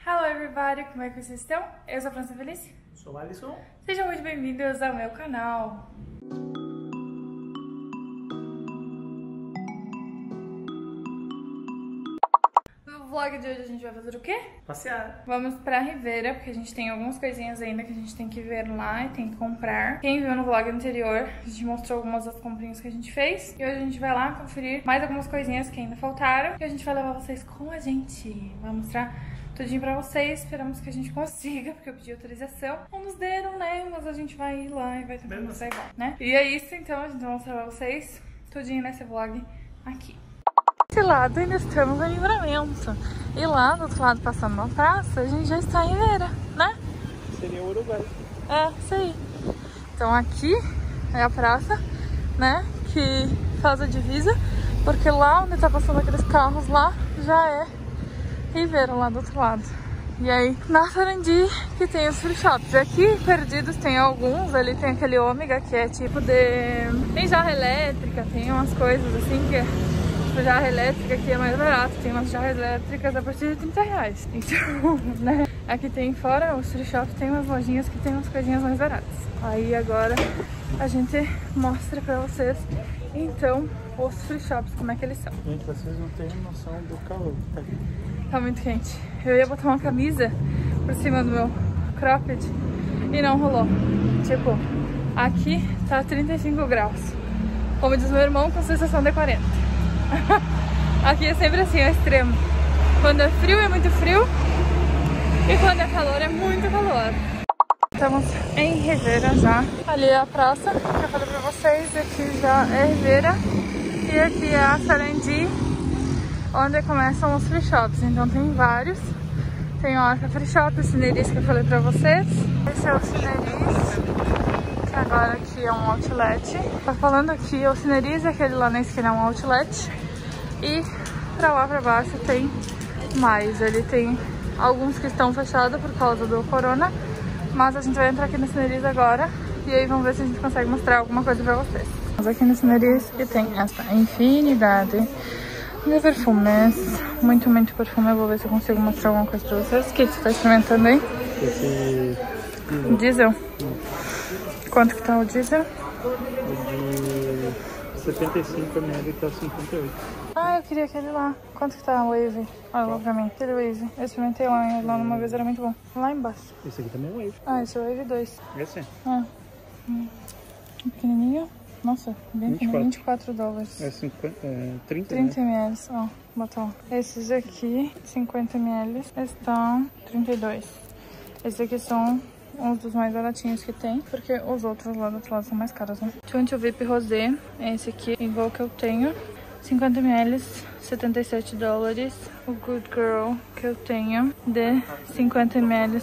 Hello everybody, como é que vocês estão? Eu sou a França Feliz. Sou o Alisson. Sejam muito bem-vindos ao meu canal. No vlog de hoje a gente vai fazer o quê? Passear. Vamos pra Rivera, porque a gente tem algumas coisinhas ainda que a gente tem que ver lá e tem que comprar. Quem viu no vlog anterior, a gente mostrou algumas das comprinhas que a gente fez. E hoje a gente vai lá conferir mais algumas coisinhas que ainda faltaram. E a gente vai levar vocês com a gente. Vai mostrar tudinho pra vocês, esperamos que a gente consiga, porque eu pedi autorização. Não nos deram, né? Mas a gente vai ir lá e vai tentar mostrar igual, né? E é isso, então, a gente vai mostrar pra vocês tudinho nesse vlog aqui. Desse lado ainda estamos em Livramento. E lá do outro lado, passando uma praça, a gente já está em Rivera, né? Seria o Uruguai. É, isso aí. Então aqui é a praça, né? Que faz a divisa, porque lá onde tá passando aqueles carros lá, já é Rivera, lá do outro lado. E aí, na Sarandi, que tem os free shops. Aqui, perdidos, tem alguns. Ali tem aquele ômega, que é tipo de... Tem jarra elétrica, tem umas coisas assim que é... Tipo, jarra elétrica aqui é mais barato. Tem umas jarras elétricas a partir de 30 reais. Então, né? Aqui tem fora, os free shops, tem umas lojinhas que tem umas coisinhas mais baratas. Aí agora a gente mostra pra vocês, então, os free shops, como é que eles são. Gente, vocês não têm noção do calor. Tá muito quente. Eu ia botar uma camisa por cima do meu cropped e não rolou. Tipo, aqui tá 35 graus. Como diz meu irmão, com sensação de 40. Aqui é sempre assim, é extremo. Quando é frio é muito frio e quando é calor é muito calor. Estamos em Rivera já. Ali é a praça que eu falei pra vocês. Aqui já é Rivera e aqui é a Sarandi, onde começam os free shops. Então tem vários. Tem o Arca Free Shop, o Cineris que eu falei pra vocês. Esse é o Cineris, que agora aqui é um outlet. Tá falando aqui, o Cineris, aquele lá na esquina é um outlet. E pra lá pra baixo tem mais. Ele tem alguns que estão fechados por causa do corona. Mas a gente vai entrar aqui no Cineris agora. E aí vamos ver se a gente consegue mostrar alguma coisa pra vocês. Vamos aqui no Cineris que tem essa infinidade de perfumes, muito perfume. Eu vou ver se eu consigo mostrar alguma coisa pra vocês. O que você tá experimentando aí? Esse... Diesel? Quanto que tá o diesel? O de 75 ml tá 58. Ah, eu queria aquele lá. Quanto que tá o Wave? Olha lá pra mim. Aquele Wave. Eu experimentei lá numa vez, era muito bom. Lá embaixo. Esse aqui também é Wave. Ah, esse é o Wave 2. Esse é? Ah. Pequenininho. Nossa, bem pequenininho. 24 dólares. É 30, 30 né? ml, ó, bota lá. Esses aqui, 50 ml, estão 32. Esses aqui são uns dos mais baratinhos que tem, porque os outros lá do outro lado são mais caros, né? Twenty VIP Rosé, esse aqui, igual que eu tenho, 50 ml, 77 dólares. O Good Girl que eu tenho, de 50 ml,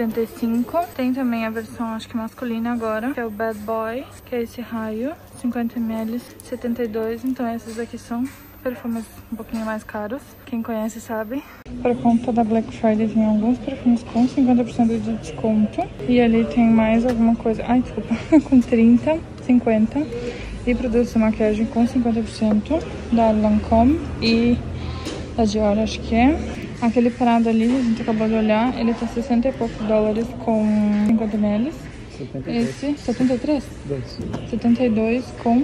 85. Tem também a versão, acho que masculina agora, que é o Bad Boy, que é esse raio, 50 ml, 72. Então esses aqui são perfumes um pouquinho mais caros, quem conhece sabe. Por conta da Black Friday tem alguns perfumes com 50% de desconto. E ali tem mais alguma coisa, ai desculpa, com 30, 50. E produtos de maquiagem com 50% da Lancôme e da Dior, acho que é. Aquele parado ali, a gente acabou de olhar, ele tá 60 e poucos dólares com 50 ml. 72. Esse, 73? 2. 72 com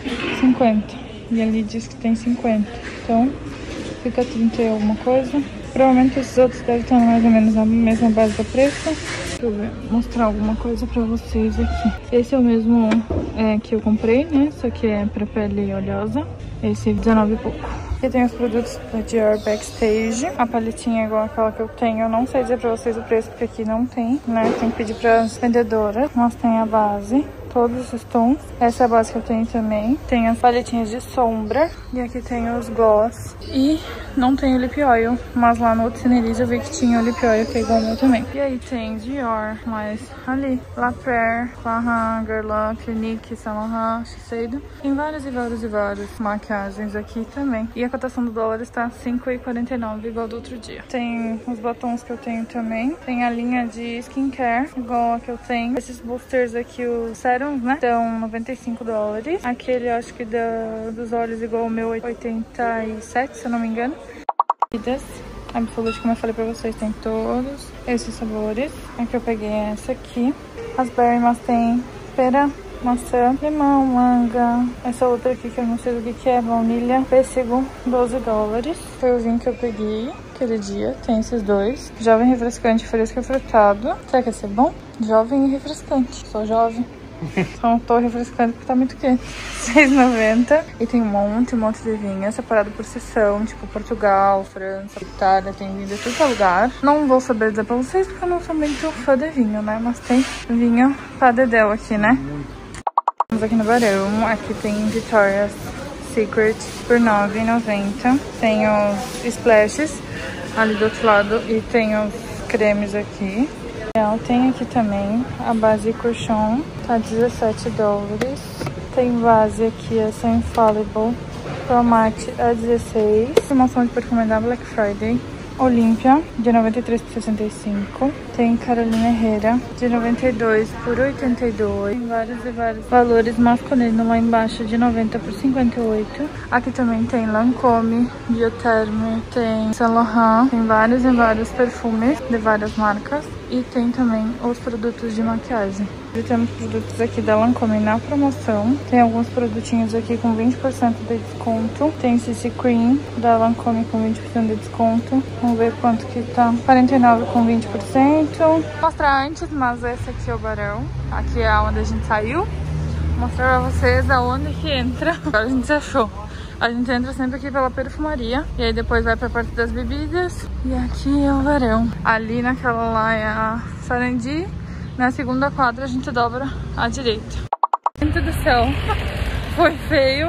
50. E ali diz que tem 50. Então, fica 30 e alguma coisa. Provavelmente esses outros devem estar mais ou menos na mesma base do preço. Deixa eu mostrar alguma coisa pra vocês aqui. Esse é o mesmo que eu comprei, né? Só que é pra pele oleosa. Esse é 19 e pouco. Aqui tem os produtos da Dior Backstage. A paletinha é igual aquela que eu tenho. Eu não sei dizer pra vocês o preço, porque aqui não tem, né? Tem que pedir pras vendedoras. Mas tem a base. Todos os tons. Essa é a base que eu tenho também. Tem as paletinhas de sombra. E aqui tem os gloss. E não tem o lip oil. Mas lá no outro Cineris eu vi que tinha o lip oil, que é igual ao meu também. E aí tem Dior, mas ali. La Praire, Clarins, Guerlain, Clinique, Saint Laurent, Shiseido. Tem várias maquiagens aqui também. E a cotação do dólar está 5,49, igual do outro dia. Tem os batons que eu tenho também. Tem a linha de skincare, igual a que eu tenho. Esses boosters aqui, os serums, né? Então, 95 dólares. Aquele, acho que dos olhos, igual o meu, 87, se eu não me engano. Absolute, como eu falei pra vocês, tem todos esses sabores. Aqui eu peguei essa aqui. As berry, mas tem pera, maçã, limão, manga. Essa outra aqui que eu não sei do que é, baunilha, pêssego, 12 dólares. Foi o vinho que eu peguei aquele dia. Tem esses dois. Jovem refrescante, fresco e frutado. Será que ia ser bom? Jovem e refrescante. Sou jovem. Só não tô refrescando porque tá muito quente. R$6,90. E tem um monte de vinho separado por seção, tipo Portugal, França, Itália. Tem vinho de todo lugar. Não vou saber dizer pra vocês porque eu não sou muito fã de vinho, né? Mas tem vinho pra dedéu aqui, né? Estamos aqui no Barão. Aqui tem Victoria's Secret por R$9,90. Tem os splashes ali do outro lado e tem os cremes aqui. Tem aqui também a base Cochon, tá 17 dólares. Tem base aqui, essa Infallible Pro Matte a 16. Promoção de perfume da Black Friday. Olímpia, de 93 por 65. Tem Carolina Herrera, de 92 por 82. Tem vários e vários valores. Masculino lá embaixo, de 90 por 58. Aqui também tem Lancôme, Bioterme, tem Saint Laurent. Tem vários e vários perfumes de várias marcas. E tem também os produtos de maquiagem. E temos produtos aqui da Lancôme na promoção. Tem alguns produtinhos aqui com 20% de desconto. Tem CC Cream da Lancôme com 20% de desconto. Vamos ver quanto que tá. 49 com 20%. Vou mostrar antes, mas esse aqui é o Barão. Aqui é onde a gente saiu. Vou mostrar pra vocês aonde que entra. Agora a gente se achou. A gente entra sempre aqui pela perfumaria. E aí depois vai pra parte das bebidas. E aqui é o Barão. Ali naquela lá é a Sarandi. Na segunda quadra a gente dobra à direita. Gente do céu, foi feio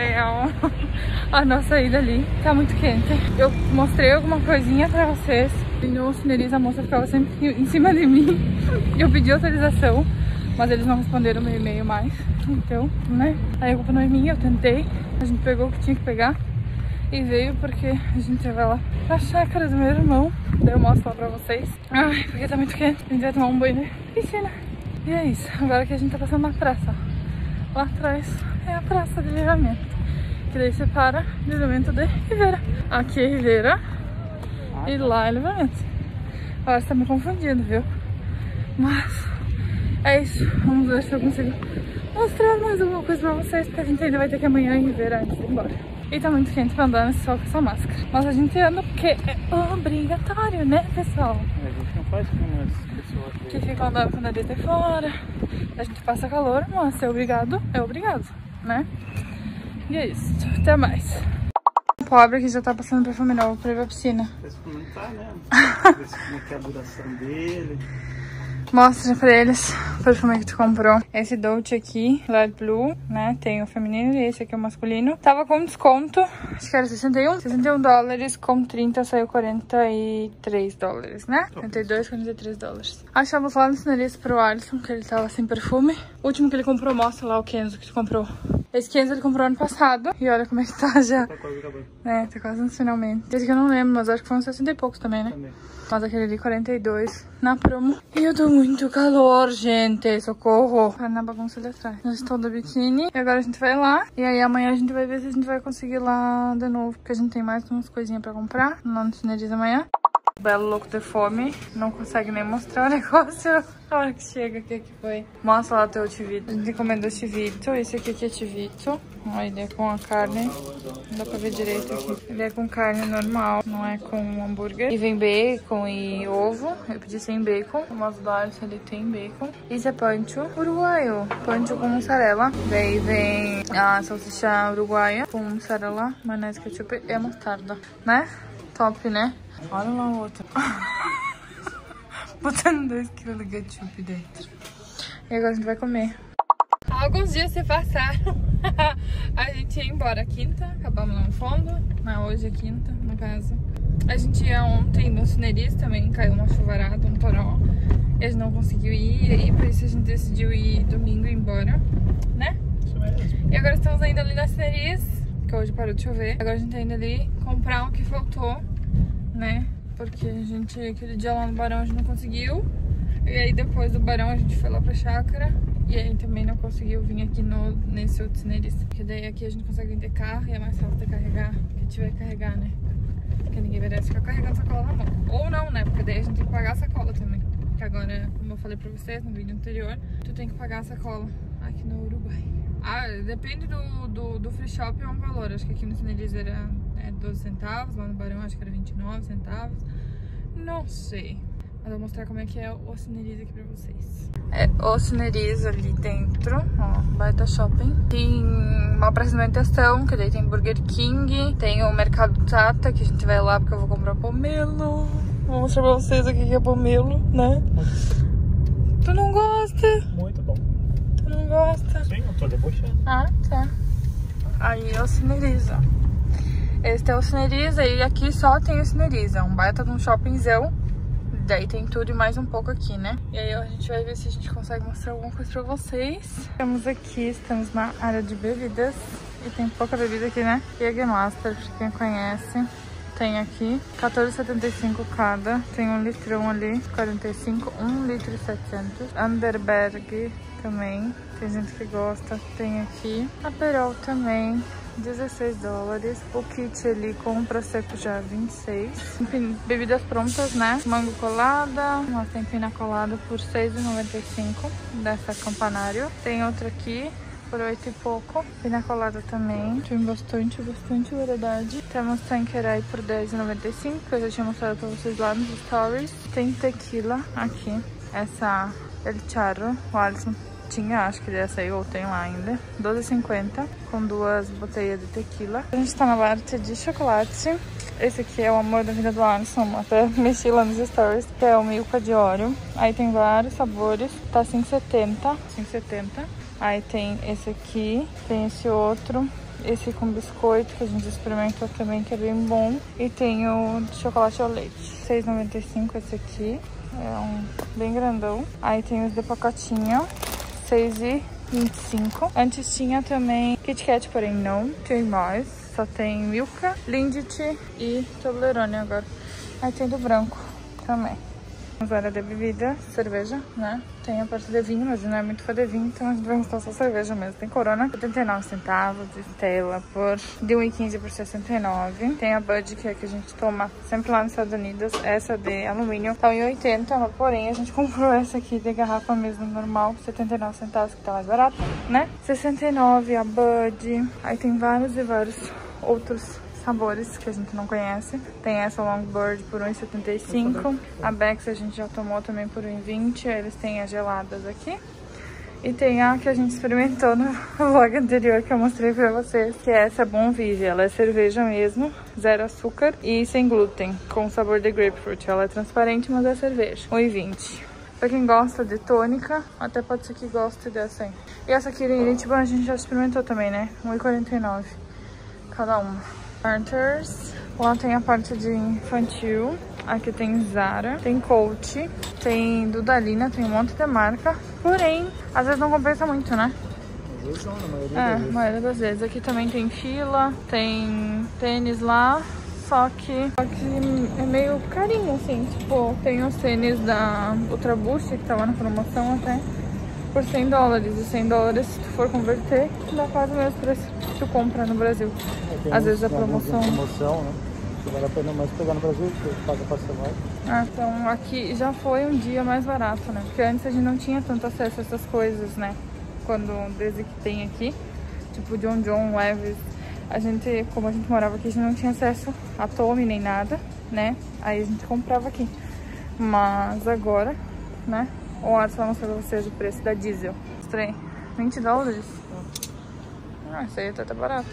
a nossa ida ali. Tá muito quente. Eu mostrei alguma coisinha pra vocês. E no Cineris a moça ficava sempre em cima de mim. Eu pedi autorização, mas eles não responderam meu e-mail mais. Então, né? Aí a culpa não é minha, eu tentei. A gente pegou o que tinha que pegar e veio porque a gente vai lá pra chácara do meu irmão. Daí eu mostro lá pra vocês. Ai, porque tá muito quente. A gente vai tomar um banho na piscina. E é isso. Agora que a gente tá passando na praça. Lá atrás é a praça de Livramento. Que daí separa Livramento de Ribeira. Aqui é Ribeira e lá é Livramento. Agora você tá me confundindo, viu? Mas é isso. Vamos ver se eu consigo mostrar mais alguma coisa pra vocês. Porque a gente ainda vai ter que amanhã em Ribeira antes de ir embora. E tá muito quente pra andar nesse sol com essa máscara. Mas a gente anda porque é obrigatório, né, pessoal? A gente não faz como as pessoas que ficam andando com o nariz de fora. A gente passa calor, mas se é obrigado, né? E é isso. Até mais. O pobre que já tá passando perfume novo pra ir pra piscina. Pra experimentar, né? Ver como é que é a duração dele. Mostra pra eles o perfume que tu comprou. Esse Dolce aqui, Light Blue, né? Tem o feminino e esse aqui é o masculino. Tava com desconto, acho que era 61 dólares, com 30 saiu 43 dólares, né? 32, 43 dólares. Achamos lá no Cineris pro Alisson, que ele tava sem perfume. O último que ele comprou, mostra lá o Kenzo que tu comprou. Esse Kenzo ele comprou ano passado. E olha como é que tá já. Tá quase acabando. É, tá quase no finalmente. Esse aqui eu não lembro, mas acho que foi uns 60 e poucos também, né? Também. Mas aquele ali 42 na promo. E eu tô muito calor, gente. Socorro. Tá na bagunça ali atrás. Já estou do biquíni. E agora a gente vai lá. E aí amanhã a gente vai ver se a gente vai conseguir lá de novo. Porque a gente tem mais umas coisinhas pra comprar. Lá no Cineris amanhã. Belo louco de fome. Não consegue nem mostrar o negócio. A hora que chega, o que que foi? Mostra lá o teu tivito. A gente encomendou tivito. Esse aqui é tivito. Ó, ele é com a carne. Não dá pra ver direito aqui. Ele é com carne normal, não é com hambúrguer. E vem bacon e ovo. Eu pedi sem bacon. Mas do Alisson ele tem bacon. Isso é pancho uruguaio. Pancho com mussarela. Daí vem a salsicha uruguaia com mussarela, maionese, ketchup e mostarda. Né? Top, né? Olha lá o outro. Botando 2 kg de ketchup dentro. E agora a gente vai comer. Alguns dias se passaram. A gente ia embora quinta. Acabamos lá no fundo. Mas hoje é quinta, no caso. A gente ia ontem no Cineris. Também caiu uma chuvarada, um toró. E a gente não conseguiu ir. E aí por isso a gente decidiu ir domingo e ir embora. Né? Isso mesmo. E agora estamos ainda ali na Cineris. Que hoje parou de chover. Agora a gente tá indo ali comprar o que faltou, né? Porque a gente, aquele dia lá no Barão a gente não conseguiu. E aí depois do Barão a gente foi lá pra chácara. E aí também não conseguiu vir aqui nesse outro Cineris. Porque daí aqui a gente consegue vir de carro e é mais fácil de carregar. Que tiver que carregar, né? Porque ninguém merece ficar carregando sacola na mão. Ou não, né? Porque daí a gente tem que pagar a sacola também. Que agora, como eu falei pra vocês no vídeo anterior, tu tem que pagar a sacola aqui no Uruguai. Ah, depende do free shop, é um valor. Acho que aqui no Cinelis era 12 centavos, lá no Barão acho que era 29 centavos. Não sei. Mas eu vou mostrar como é que é o Cinelis aqui pra vocês. É o Cinelis ali dentro, ó, baita shopping. Tem uma praça de alimentação, que daí tem Burger King. Tem o Mercado Tata, que a gente vai lá porque eu vou comprar pomelo. Vou mostrar pra vocês aqui que é pomelo, né? Tu não gosta? Muito bom. Tu não gosta? Sim, eu tô debochando. Ah, tá. Aí é o Cinelis, ó. Esse é o Cinelis, e aqui só tem o Cinelis. É um baita de um shoppingzão. Daí tem tudo e mais um pouco aqui, né? E aí a gente vai ver se a gente consegue mostrar alguma coisa pra vocês. Estamos na área de bebidas. E tem pouca bebida aqui, né? Jägermeister, pra quem conhece. Tem aqui, R$14,75 cada. Tem um litrão ali, 45, 1 litro e 700. Underberg também, tem gente que gosta. Tem aqui, Aperol também, $16. O kit ali com prosecco já 26. Enfim, bebidas prontas, né? Mango colada, nós tem pina colada por R$6,95 dessa Campanário. Tem outra aqui por 8 e pouco. Pina colada também. Tem bastante variedade. Temos Tanqueray por R$10,95, que eu já tinha mostrado pra vocês lá nos stories. Tem tequila aqui. Essa El Charro, o Alisson tinha, acho que dessa aí, ou tem lá ainda. R$12,50, com 2 boteias de tequila. A gente tá na parte de chocolate. Esse aqui é o amor da vida do Alisson, até mexi lá nos stories, que é o Milka de Oreo. Aí tem vários sabores, tá R$5,70. Aí tem esse aqui, tem esse outro, esse com biscoito que a gente experimentou também, que é bem bom. E tem o de chocolate ao leite, R$6,95 esse aqui, é um bem grandão. Aí tem os de pacotinho, R$6,25. Antes tinha também Kit Kat, porém não tem mais, só tem Milka, Lindt e Toblerone agora. Aí tem do branco também. Temos área de bebida, cerveja, né? Tem a parte de vinho, mas não é muito fã de vinho, então a gente vai mostrar só cerveja mesmo. Tem Corona, 79 centavos, Stella por de 1,15 por 69. Tem a Bud, que é a que a gente toma sempre lá nos Estados Unidos. Essa de alumínio tá 1,80, porém a gente comprou essa aqui de garrafa mesmo, normal, 79 centavos, que tá mais barato, né? 69 a Bud. Aí tem vários e vários outros sabores que a gente não conhece. Tem essa Longbird por 1,75. A Bex a gente já tomou também por 1,20. Eles têm as geladas aqui. E tem a que a gente experimentou no vlog anterior, que eu mostrei pra vocês, que é essa Bon Vive. Ela é cerveja mesmo, zero açúcar e sem glúten, com sabor de grapefruit. Ela é transparente, mas é cerveja. 1,20. Pra quem gosta de tônica, até pode ser que goste dessa aí. E essa aqui a gente já experimentou também, né? 1,49 cada uma. Carters. Lá tem a parte de infantil. Aqui tem Zara, tem Coach, tem Dudalina, tem um monte de marca. Porém, às vezes não compensa muito, né? Às vezes não, na maioria das vezes. maioria das vezes. Aqui também tem Fila, tem tênis lá. Só que é meio carinho, assim. Tipo, tem os tênis da Ultra Boost, que tava na promoção até, por $100. E $100, se tu for converter, dá quase o mesmo preço que tu compra no Brasil. Às vezes a promoção, né? Que vale a pena mais pegar no Brasil, porque paga parcelado. Então aqui já foi um dia mais barato, né? Porque antes a gente não tinha tanto acesso a essas coisas, né? Desde que tem aqui, tipo John, Levi's, como a gente morava aqui, a gente não tinha acesso a Tommy nem nada, né? Aí a gente comprava aqui. Mas agora, né? O Alisson vai mostrar pra vocês o preço da diesel. Mostrei, $20. Isso aí até tá barato.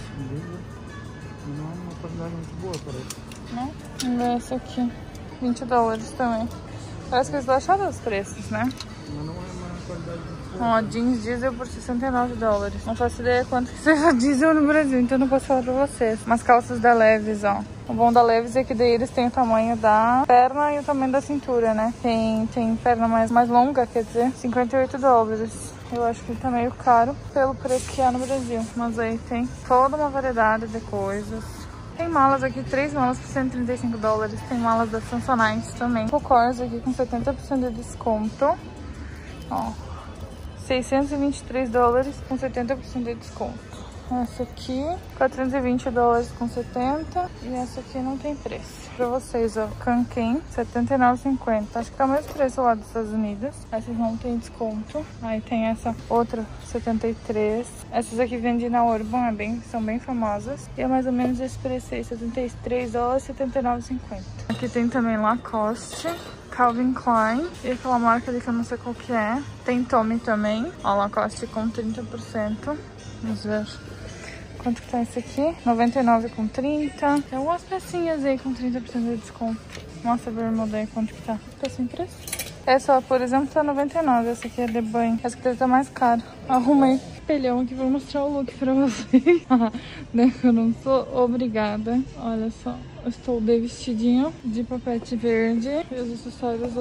Não é uma qualidade muito boa, parece. Não? Vamos ver esse aqui, $20 também. Parece que eles baixaram os preços, né? Mas não é uma qualidade muito boa. Ó, jeans diesel por $69. Não faço ideia quanto que seja diesel no Brasil, então não posso falar pra vocês. Umas calças da Levi's, ó. O bom da Levi's é que daí eles têm o tamanho da perna e o tamanho da cintura, né? Tem perna mais longa, quer dizer, $58. Eu acho que ele tá meio caro pelo preço que é no Brasil. Mas aí tem toda uma variedade de coisas. Tem malas aqui, 3 malas por $135. Tem malas da Samsonite também. O Corsa aqui com 70% de desconto. Ó, $623 com 70% de desconto. Essa aqui, 420 dólares com 70. E essa aqui não tem preço. Pra vocês, ó, Kanken, 79,50. Acho que tá o mesmo preço lá dos Estados Unidos. Essas não tem desconto. Aí tem essa outra, 73. Essas aqui vendem na Urban, são bem famosas. E é mais ou menos esse preço aí, 73 dólares, 79,50. Aqui tem também Lacoste, Calvin Klein e aquela marca ali que eu não sei qual que é. Tem Tommy também, ó, Lacoste com 30%. Vamos ver quanto que tá esse aqui. 99 com 30. Tem algumas pecinhas aí com 30% de desconto. Mostra a bermuda aí quanto que tá. Tá sem preço. Essa, por exemplo, tá 99. Essa aqui é de banho. Essa aqui tá mais cara. Arrumei espelhão aqui pra mostrar o look pra vocês. Eu não sou obrigada. Olha só. Eu estou de vestidinho de papete verde e os acessórios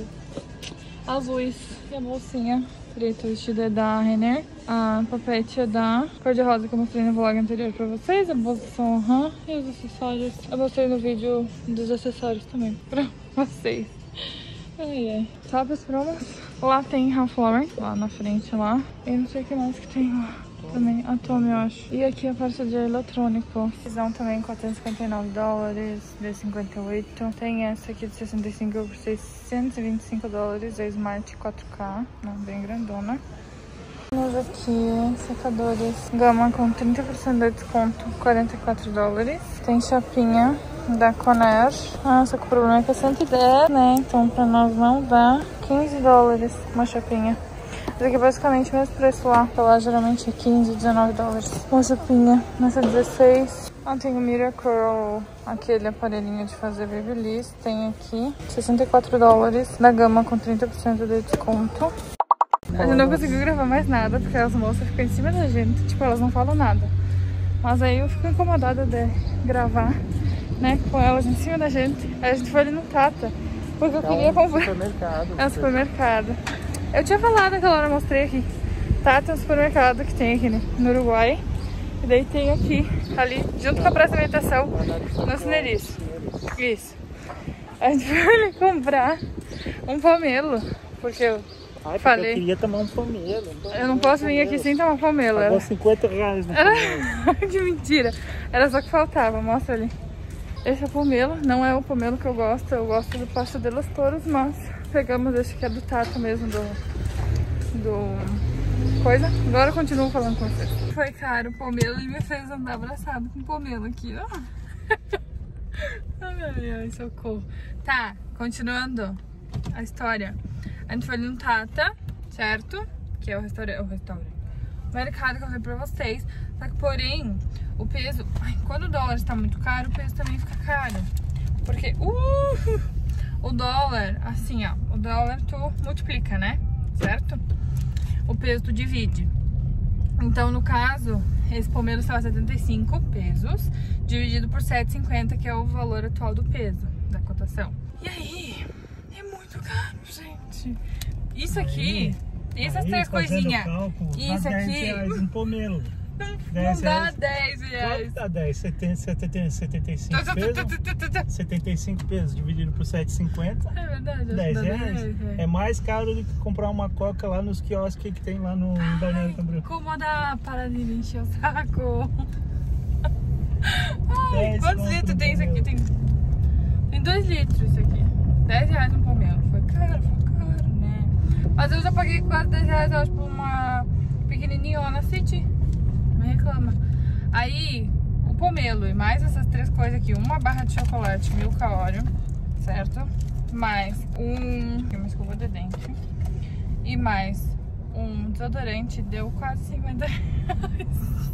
azuis. E a bolsinha preta. O vestido é da Renner. A papete é da cor-de-rosa que eu mostrei no vlog anterior pra vocês. A bolsa são e os acessórios eu mostrei no vídeo dos acessórios também pra vocês. Ai, ai. Sabe as promos? Lá tem Ralph Lauren, lá na frente lá. E não sei o que mais que tem lá. Também a Tommy, eu acho. E aqui a parte de eletrônico. Visão também, 459 dólares, D58. Tem essa aqui de 65 por 625 dólares, a Smart 4K, não, bem grandona. Temos aqui secadores Gama com 30% de desconto, 44 dólares. Tem chapinha da Conair. Só que o problema é que é 110, né? Então pra nós não dá 15 dólares uma chapinha. Esse aqui é basicamente o mesmo preço lá. Pra lá geralmente é 15, 19 dólares. Uma chapinha nessa 16. Tem o Miracle, aquele aparelhinho de fazer babyliss. Tem aqui 64 dólares da Gama com 30% de desconto. A gente não conseguiu gravar mais nada porque as moças ficam em cima da gente. Tipo, elas não falam nada. Mas aí eu fico incomodada de gravar, né, com elas em cima da gente. Aí a gente foi ali no Tata, porque eu queria comprar. É um supermercado. Eu tinha falado naquela hora, eu mostrei aqui. Tata é um supermercado que tem aqui no Uruguai. E daí tem aqui, ali, junto com a praça de alimentação, no Cineriço. Isso. A gente foi ali comprar um pomelo, porque eu falei... Eu queria tomar um pomelo. Eu não posso vir aqui sem tomar pomelo. Pagou 50 reais no pomelo. Que mentira. Era só que faltava, mostra ali. Esse é o pomelo, não é o pomelo que eu gosto do Paso de los Toros, mas pegamos esse que é do Tata mesmo, coisa. Agora eu continuo falando com vocês. Foi caro o pomelo e me fez andar abraçado com o pomelo aqui, ó. Ai, ai, socorro. Tá, continuando a história. A gente foi ali no Tata, certo? Que é o restaurante. O mercado que eu falei pra vocês. Só que, porém, o peso... quando o dólar está muito caro, o peso também fica caro. Porque, o dólar, assim, ó. O dólar tu multiplica, né? Certo? O peso tu divide. Então, no caso, esse pomelo estava 75 pesos, dividido por 7,50, que é o valor atual do peso, da cotação. E aí, é muito caro, gente. Isso aqui, essas três coisinhas, isso aqui... 10 reais um pomelo. Não dá 10 reais. Quanto dá 10? 75 pesos? 75 pesos dividido por 7,50. É verdade. 10 reais. É mais caro do que comprar uma coca lá nos quiosques que tem lá no Balneário Camboriú. Como dá para de me encher o saco? Ai, quantos litros tem isso aqui? Tem 2 litros isso aqui. 10 reais um pomelo. Foi caro, né? Mas eu já paguei quase 10 reais, eu acho, por uma pequenininha lá na City. Reclama. Aí, o pomelo e mais essas três coisas aqui, uma barra de chocolate Milka Oreo, certo? Mais uma escova de dente e mais um desodorante deu quase 50 reais.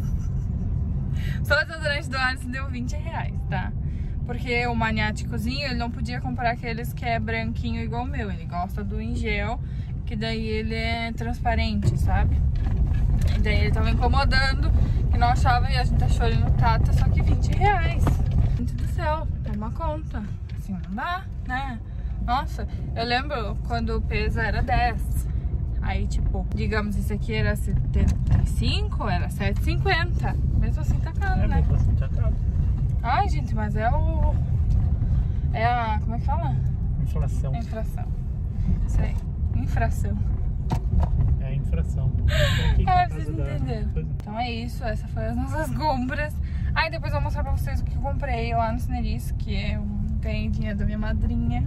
Só o desodorante do Alisson deu 20 reais, tá? Porque o maniáticozinho, ele não podia comprar aqueles que é branquinho igual o meu. Ele gosta do em gel, que daí ele é transparente, sabe? E daí ele tava incomodando, que não achava, e a gente achou ele no Tata, só que 20 reais. Gente do céu, toma conta. Assim não dá, né? Nossa, eu lembro quando o peso era 10. Aí, tipo, digamos, esse aqui era 75, era 7,50. Mesmo assim tá caro, né? Mesmo assim tá caro. Ai, gente, mas é o... É a... Como é que fala? Inflação. Infração. Isso aí. Infração. É a infração. É, vocês entenderam. Então é isso, essa foi as nossas compras. Aí depois eu vou mostrar pra vocês o que eu comprei lá no Cineris, que é um ganhadinha da minha madrinha.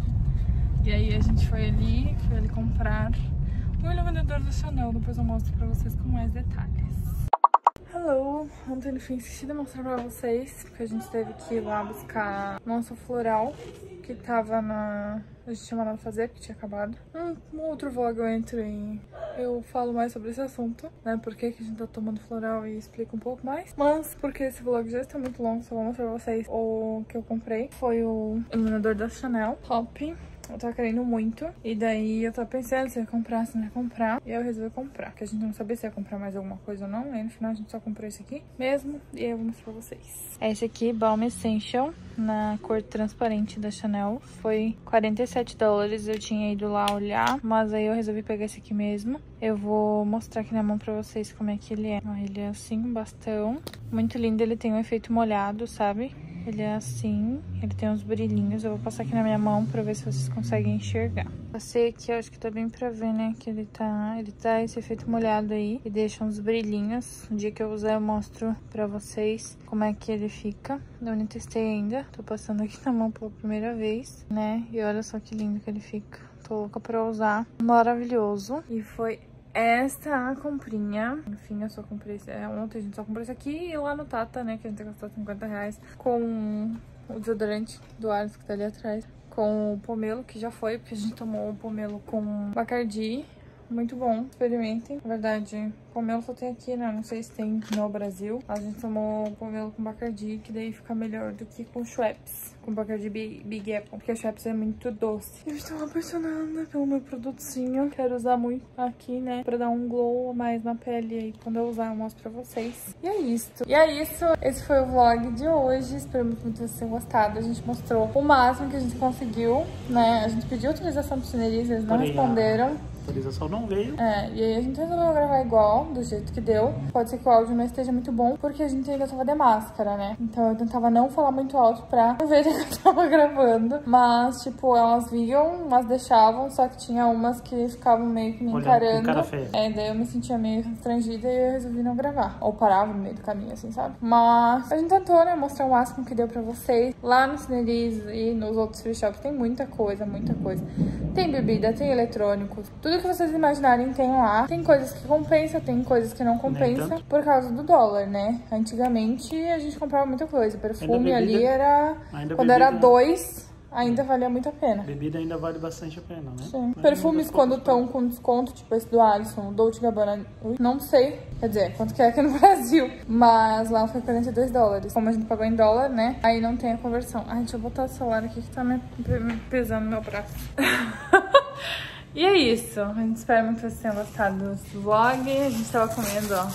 E aí a gente foi ali comprar o iluminador da Chanel. Depois eu mostro pra vocês com mais detalhes. Hello! Ontem no fim esqueci de mostrar pra vocês, porque a gente teve que ir lá buscar nosso floral, que tava na... A gente tinha mandado fazer, porque tinha acabado. Um outro vlog eu entro e eu falo mais sobre esse assunto, né? Por que a gente tá tomando floral e explico um pouco mais. Mas, porque esse vlog já está muito longo, só vou mostrar pra vocês o que eu comprei. Foi o iluminador da Chanel, top. Eu tava querendo muito. E daí eu tava pensando se ia comprar, se não ia comprar. E eu resolvi comprar. Porque a gente não sabia se ia comprar mais alguma coisa ou não. Aí no final a gente só comprou esse aqui mesmo. E aí eu vou mostrar pra vocês. Esse aqui, Balm Essential, na cor transparente da Chanel. Foi $47. Eu tinha ido lá olhar, mas aí eu resolvi pegar esse aqui mesmo. Eu vou mostrar aqui na mão pra vocês como é que ele é. Ele é assim, um bastão. Muito lindo, ele tem um efeito molhado, sabe? Ele é assim, ele tem uns brilhinhos. Eu vou passar aqui na minha mão pra ver se vocês conseguem enxergar. Passei aqui, eu acho que tá bem pra ver, né? Que ele tá esse efeito molhado aí e deixa uns brilhinhos. No dia que eu usar eu mostro pra vocês como é que ele fica. Eu nem testei ainda, tô passando aqui na mão pela primeira vez, né? E olha só que lindo que ele fica. Tô louca pra usar. Maravilhoso. E foi esta a comprinha. Enfim, eu só comprei ontem a gente só comprou esse aqui e lá no Tata, né, que a gente gastou R$50 com o desodorante do Alice que tá ali atrás, com o pomelo, que já foi, porque a gente tomou o pomelo com Bacardi. Muito bom, experimentem. Na verdade, pomelo só tem aqui, né? Não sei se tem no Brasil. A gente tomou pomelo com Bacardi, que daí fica melhor do que com Schweppes. Com Bacardi Big Apple, porque a Schweppes é muito doce. Eu estou apaixonada pelo meu produtinho. Quero usar muito aqui, né? Pra dar um glow a mais na pele. Aí quando eu usar eu mostro pra vocês. E é isso. Esse foi o vlog de hoje. Espero muito que vocês tenham gostado. A gente mostrou o máximo que a gente conseguiu, né? A gente pediu autorização pro Cineris, eles não responderam. A autorização não veio. E aí a gente resolveu gravar igual, do jeito que deu. Pode ser que o áudio não esteja muito bom, porque a gente ainda tava de máscara, né? Então eu tentava não falar muito alto pra não ver que eu tava gravando. Mas, tipo, elas viam, mas deixavam, só que tinha umas que ficavam meio que me encarando. Com cara feia. Daí eu me sentia meio constrangida e eu resolvi não gravar. Ou parava no meio do caminho, assim, sabe? Mas a gente tentou, né, mostrar o máximo que deu pra vocês. Lá no Cineris e nos outros free shops tem muita coisa, muita coisa. Tem bebida, tem eletrônicos, tudo que vocês imaginarem tem lá. Tem coisas que compensa, tem coisas que não compensa por causa do dólar, né? Antigamente a gente comprava muita coisa. Perfume ali era... Quando era 2, ainda valia muito a pena. Bebida ainda vale bastante a pena, né? Sim. Perfumes quando estão com desconto, tipo esse do Alisson, o Dolce & Gabbana, não sei, quer dizer, quanto que é aqui no Brasil. Mas lá foi $42. Como a gente pagou em dólar, né? Aí não tem a conversão. Ai, deixa eu botar o celular aqui que tá me pesando no meu braço. E é isso. A gente espera muito que vocês tenham gostado do vlog. A gente tava comendo, ó,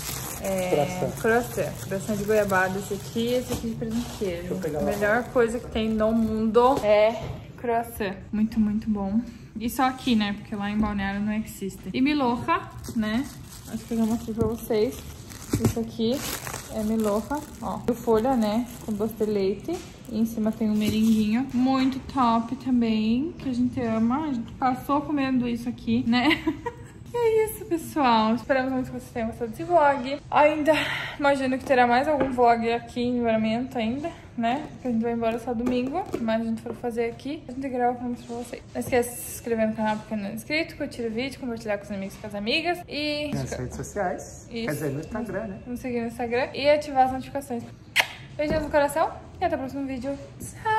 croissant de goiabada, esse aqui de presunto de queijo. A melhor coisa que tem no mundo é croissant. Muito, muito bom. E só aqui, né? Porque lá em Balneário não existe. E milhoja, né? Acho que eu já mostrei pra vocês. Isso aqui é milhoja, ó. E folha, né? Com doce de leite. E em cima tem um merenguinho. Muito top também, que a gente ama. A gente passou comendo isso aqui, né? E é isso, pessoal. Esperamos muito que vocês tenham gostado desse vlog. Ainda imagino que terá mais algum vlog aqui em Livramento ainda, né? Porque a gente vai embora só domingo. Mas a gente for fazer aqui, a gente grava pra mostrar pra vocês. Não esqueça de se inscrever no canal porque não é inscrito, curtir o vídeo, compartilhar com os amigos e com as amigas. E nas redes sociais. Isso. Quer dizer, no Instagram, né? Nos seguir no Instagram e ativar as notificações. Beijinhos no coração e até o próximo vídeo. Tchau!